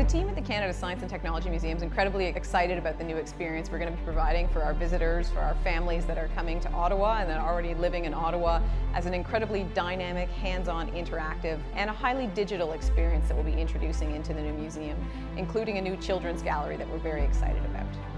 The team at the Canada Science and Technology Museum is incredibly excited about the new experience we're going to be providing for our visitors, for our families that are coming to Ottawa and that are already living in Ottawa, as an incredibly dynamic, hands-on, interactive, and a highly digital experience that we'll be introducing into the new museum, including a new children's gallery that we're very excited about.